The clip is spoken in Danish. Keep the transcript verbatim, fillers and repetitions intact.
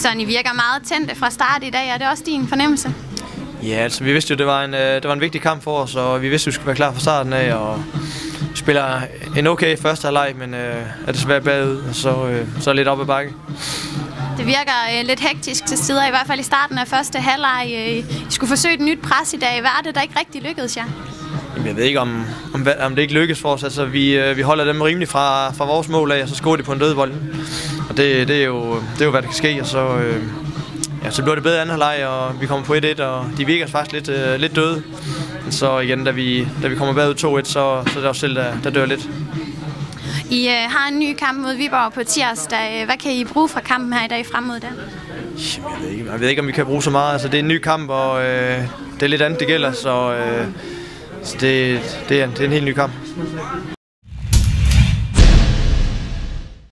Så I virker meget tændte fra start i dag. Er det også din fornemmelse? Ja, altså vi vidste jo, det var en, det var en vigtig kamp for os, og vi vidste, vi skulle være klar fra starten af, og vi spiller en okay første halvleg, men øh, er desværre bagud, og så, øh, så er lidt op ad bakke. Det virker øh, lidt hektisk til tider, i hvert fald i starten af første halvleg. I skulle forsøge et nyt pres i dag. Hvad er det, der ikke rigtig lykkedes jer? Jamen, jeg ved ikke, om, om, om det ikke lykkes for os. Altså, vi, øh, vi holder dem rimelig fra, fra vores mål af, og så scorer de på en dødbold. Og det, det, er jo, det er jo, hvad der kan ske, og så, øh, ja, så bliver det bedre anden halvleg, og vi kommer på et et, og de virker faktisk lidt, øh, lidt døde. Så igen, da vi, da vi kommer bagud to et, så, så er det også selv, der, der dør lidt. I øh, har en ny kamp mod Viborg på tirsdag. Hvad kan I bruge fra kampen her i dag frem mod den? Jeg ved ikke, jeg ved ikke om vi kan bruge så meget. Altså, det er en ny kamp, og øh, det er lidt andet, det gælder. Så, øh, så det, det, er, det er en helt ny kamp.